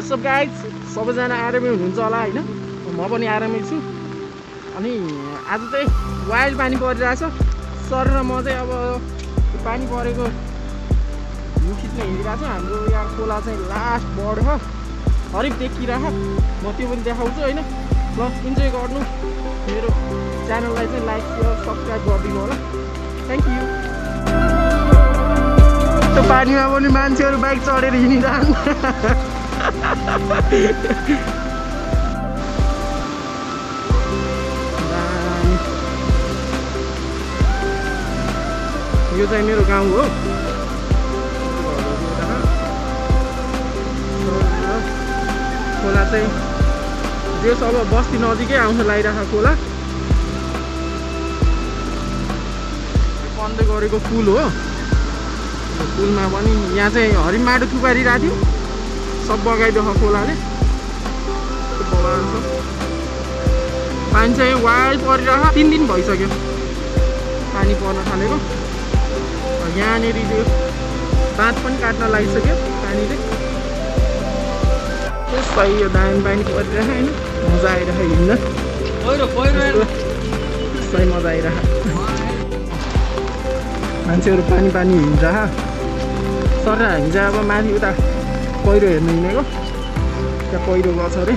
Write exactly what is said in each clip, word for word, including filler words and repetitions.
What's up guys, सबैजना आरामै हुनुहुन्छ होला होइन, म पनि आरामै छु। अनि आज चाहिँ वाइल्ड पानी परिरहेछ सर र म चाहिँ अब पानी परेको भ्यू खिच्न हिँडिरहेको छु। हाम्रो यहाँ खोला चाहिँ लास्ट बढ छ, हरिक देखिरह, म त्यो पनि देखाउँछु होइन। प्लस इन्जोय गर्नु, मेरो च्यानललाई चाहिँ लाइक सेयर सब्सक्राइब गरिदिनु होला, थ्याङ्क यू। त्यो पानीमा पनि मान्छेहरू बाइक चढेर हिँडिरहन्। यो चाहिँ मेरो गाउँ हो। खोला चाहिँ जो सब बस्ती नजिकै आउँछ लागिरहेको खोला। बन्द गरेको पुल हो। पुलमा पनि यहाँ चाहिँ हरिम माटो थुपारिरहेको थियो, सब बगाइदियो खोलाले। पानी चाहिँ वाइल्ड परिरह तिन दिन भइसक्यो पानी पर्न थालेको। यहाँनिर त्यो बाँध पनि काट्न लागिसक्यो पानीले। सही यो दामी पानी परिरह होइन, मजा आइरह हिँड्न, सही मजा आइरह। मान्छेहरू पानी पानी हिँड्छ सर। हामी चाहिँ अब माथि उता पहिरो हेर्नु हिँडेको, त्यहाँ पहिरो गछ अरे।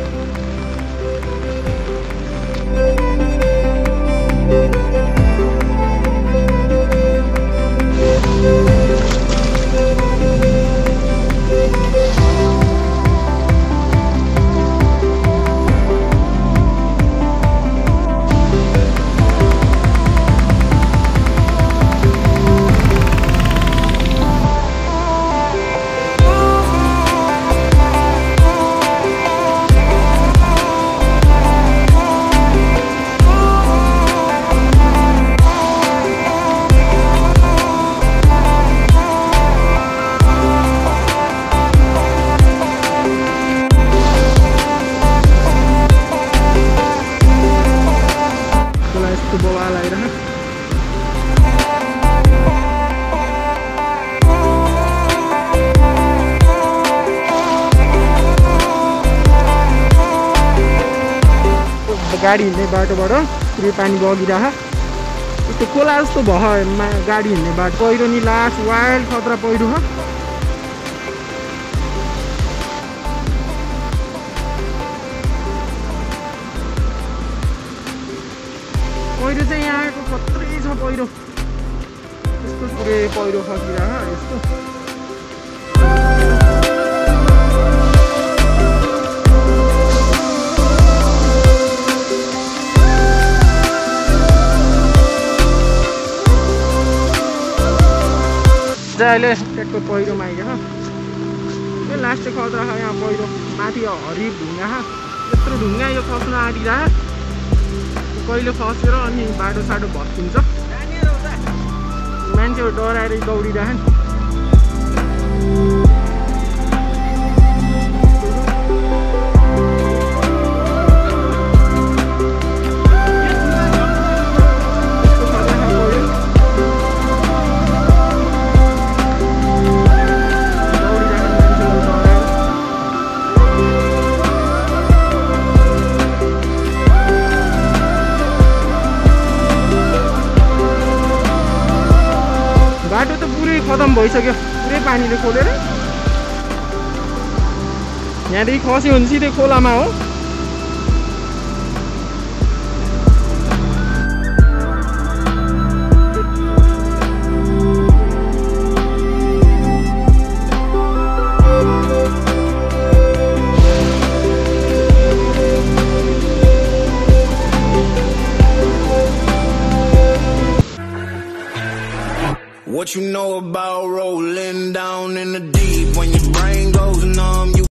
गाडी हिँड्ने बाटोबाट पुरै पानी बगिरह। त्यो खोला जस्तो भयो गाडी हिँड्ने बाटो। पहिरो नि लास्ट वाइल्ड खतरा पहिरो हो। पहिरो चाहिँ यहाँको खत्रै छ पहिरो, यस्तो पुरै पहिरो खसिरह यस्तो। अहिले ट्याक्कै पहिरोमा आइगयो। यो लास्ट खतरा छ यहाँ पहिरो। माथि हरिब ढुङ्गा छ, यत्रो ढुङ्गा यो खस्न आँटिरह। कहिले खसेर अनि बाटो साटो भत्किन्छ, मान्छेहरू डराएर दौडिरहन्। बाटो त पुरै खतम भइसक्यो, पुरै पानीले खोलेर। यहाँदेखि खस्यो भने सिधै खोलामा हो। What you know about rolling down in the deep when your brain goes numb? You